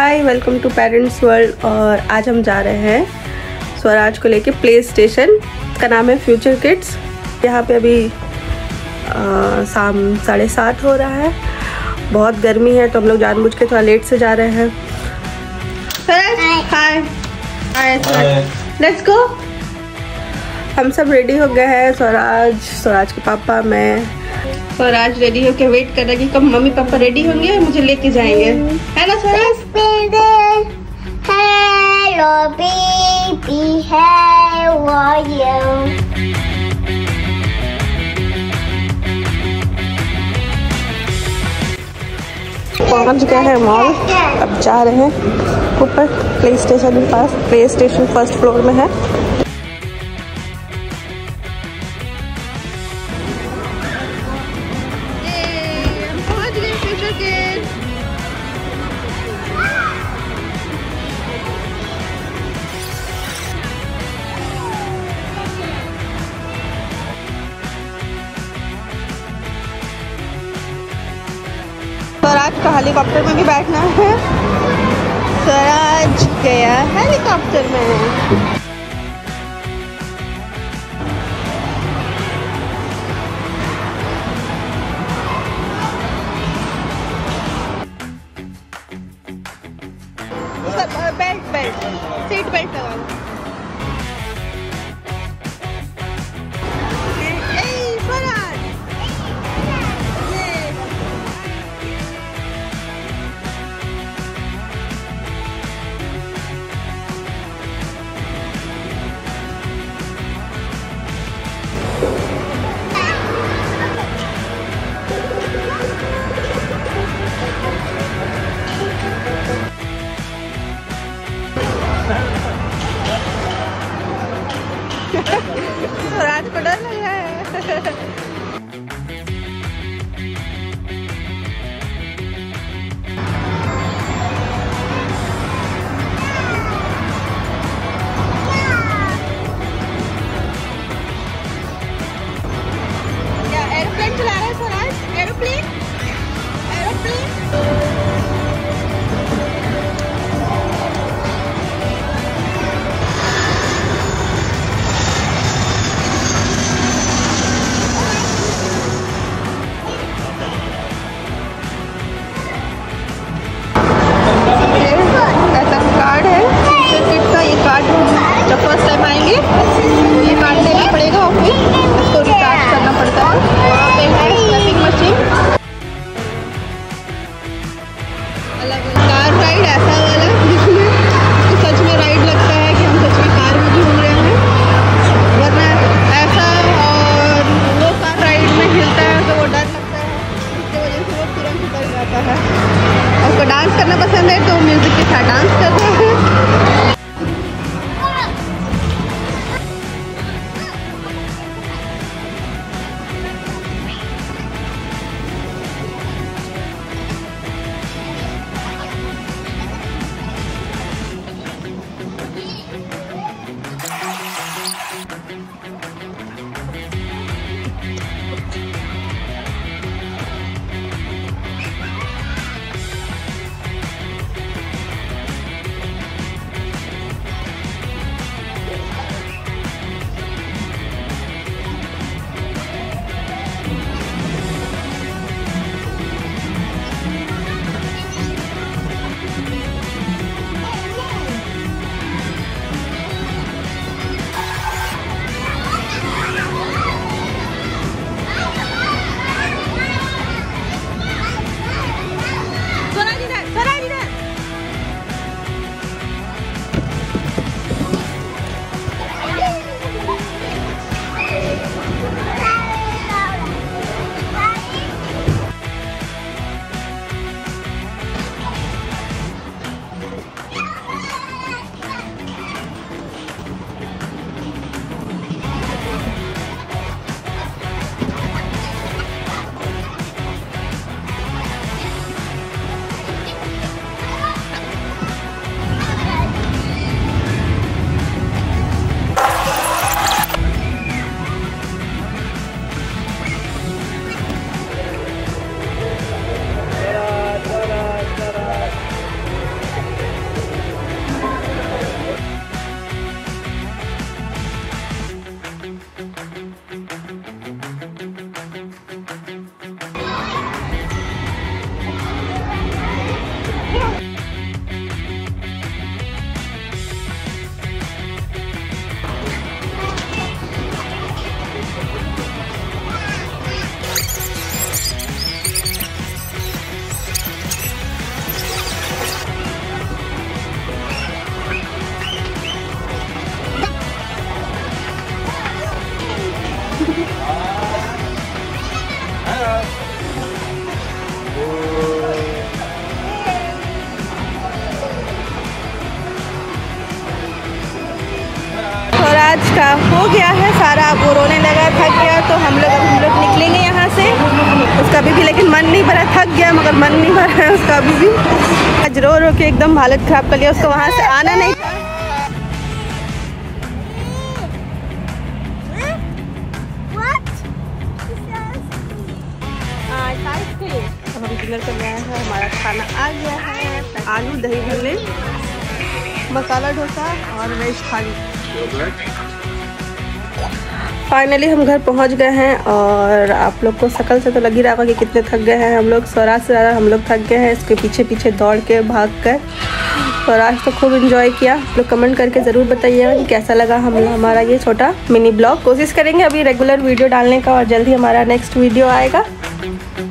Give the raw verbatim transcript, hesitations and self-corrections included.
Hi, welcome to parents world. और आज हम जा रहे हैं स्वराज को लेके प्ले स्टेशन। का नाम है फ्यूचर किड्स। यहाँ पे अभी आ, शाम साढ़े सात हो रहा है। बहुत गर्मी है तो हम लोग जानबूझ के थोड़ा लेट से जा रहे हैं। Hi hi, let's go. हम सब रेडी हो गए हैं। स्वराज, स्वराज के पापा, मैं। स्वराज रेडी होके वेट कर रहा है कि कब मम्मी पापा रेडी होंगे मुझे लेके जाएंगे, है ना Swaraj? Hello baby, how are you? पहुंच गए हैं मॉल। अब जा रहे हैं ऊपर प्ले स्टेशन के पास। प्ले स्टेशन फर्स्ट फ्लोर में है। स्वराज का हेलीकॉप्टर में भी बैठना है। स्वराज गया हेलीकॉप्टर में। बेल्ट बेल्ट सीट बेल्ट लगाओ। स्वराज को डर लग रहा है। क्या एरोप्लेन चला रहा है स्वराज? एरोप्लेन एरोप्लेन स्वराज का हो गया है सारा, वो रोने लगा, थक गया, तो हम लोग अब हम लोग निकलेंगे यहाँ से। उसका अभी भी लेकिन मन नहीं भरा, थक गया मगर मन नहीं भरा है उसका अभी भी। आज रो रो के एकदम हालत ख़राब कर लिया, उसको वहाँ से आना नहीं था। अब हम डिनर कर रहे हैं, हमारा खाना आ गया है, आलू दही भल्ले, मसाला डोसा और वेज थाली। फाइनली हम घर पहुंच गए हैं और आप लोग को शक्ल से तो लग ही रहा होगा कि कितने थक गए हैं हम लोग। स्वराज से ज़्यादा हम लोग थक गए हैं इसके पीछे पीछे दौड़ के भाग कर। स्वराज तो खूब एंजॉय किया। आप लोग कमेंट करके ज़रूर बताइएगा कि कैसा लगा हम हमारा ये छोटा मिनी ब्लॉग। कोशिश करेंगे अभी रेगुलर वीडियो डालने का और जल्दी हमारा नेक्स्ट वीडियो आएगा।